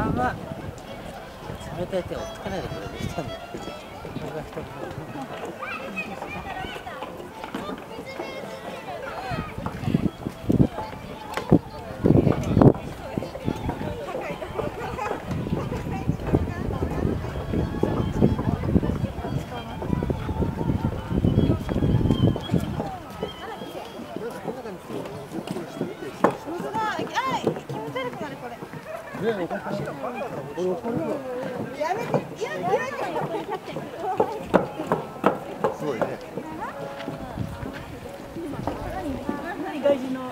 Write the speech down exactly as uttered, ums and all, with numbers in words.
あまあ冷たい手をつけないでくれる人にやめて、いや、いや、 すごいね。 何外人の。